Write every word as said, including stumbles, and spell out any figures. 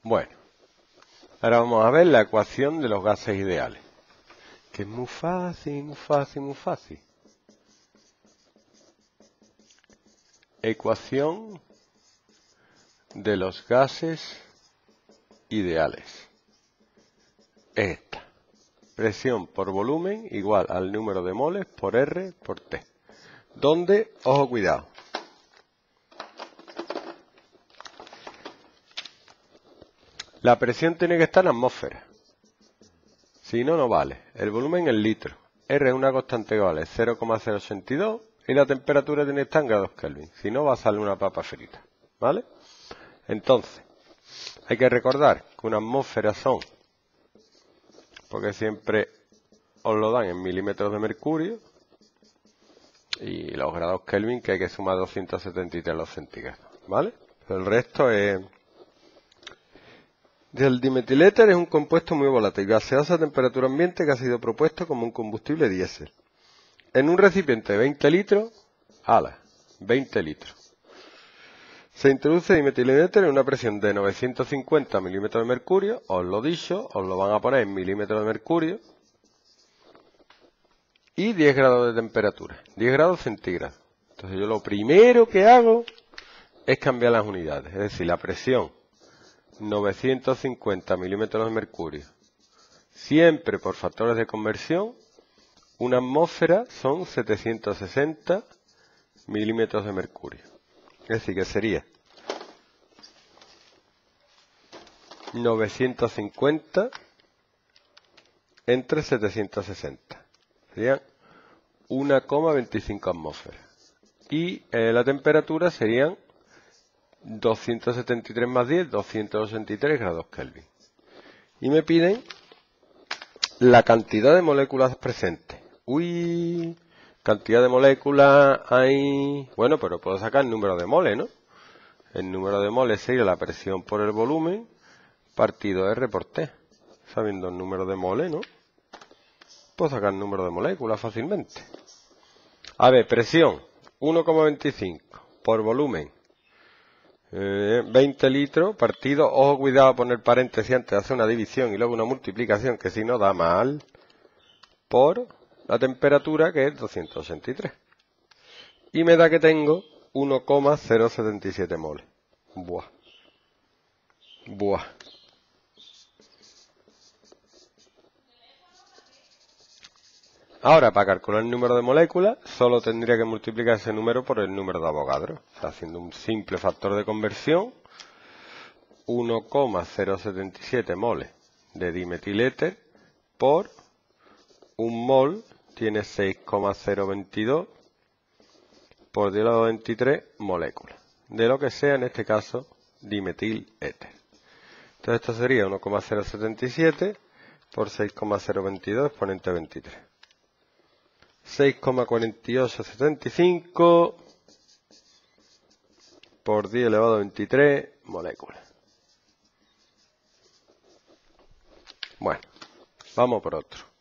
Bueno, ahora vamos a ver la ecuación de los gases ideales, que es muy fácil, muy fácil, muy fácil. Ecuación de los gases ideales. Esta. Presión por volumen igual al número de moles por R por T. Donde, ojo, cuidado. La presión tiene que estar en atmósfera. Si no, no vale. El volumen en litros. R es una constante que vale cero coma cero ochenta y dos y la temperatura tiene que estar en grados Kelvin. Si no, va a salir una papa frita. ¿Vale? Entonces, hay que recordar que una atmósfera son, porque siempre os lo dan en milímetros de mercurio, y los grados Kelvin que hay que sumar doscientos setenta y tres los centígrados. ¿Vale? Pero el resto es... El dimetiléter es un compuesto muy volátil, gaseoso a temperatura ambiente que ha sido propuesto como un combustible diésel. En un recipiente de veinte litros, ala, veinte litros. Se introduce dimetiléter en una presión de novecientos cincuenta milímetros de mercurio, os lo dicho, os lo van a poner en milímetros de mercurio, y diez grados de temperatura, diez grados centígrados. Entonces yo lo primero que hago es cambiar las unidades, es decir, la presión novecientos cincuenta milímetros de mercurio, siempre por factores de conversión, una atmósfera son setecientos sesenta milímetros de mercurio. Es decir, que sería novecientos cincuenta entre setecientos sesenta. Serían uno coma veinticinco atmósferas. Y eh, la temperatura serían doscientos setenta y tres más diez, doscientos ochenta y tres grados Kelvin. Y me piden la cantidad de moléculas presentes. Uy, cantidad de moléculas hay... Bueno, pero puedo sacar el número de moles, ¿no? El número de moles sería la presión por el volumen partido R por T. Sabiendo el número de moles, ¿no? Puedo sacar el número de moléculas fácilmente. A ver, presión uno coma veinticinco por volumen. Eh, veinte litros partido, ojo, cuidado a poner paréntesis antes de hacer una división y luego una multiplicación, que si no da mal, por la temperatura, que es doscientos ochenta y tres. Y me da que tengo uno coma cero setenta y siete moles. Buah. Buah. Ahora, para calcular el número de moléculas, solo tendría que multiplicar ese número por el número de Avogadro. O sea, haciendo un simple factor de conversión, uno coma cero setenta y siete moles de dimetiléter por un mol tiene seis coma cero veintidós por diez a la veintitrés moléculas. De lo que sea, en este caso, dimetiléter. Entonces esto sería uno coma cero setenta y siete por seis coma cero veintidós exponente veintitrés. seis coma cuatro ocho setenta y cinco por diez elevado a veintitrés moléculas. Bueno, vamos por otro.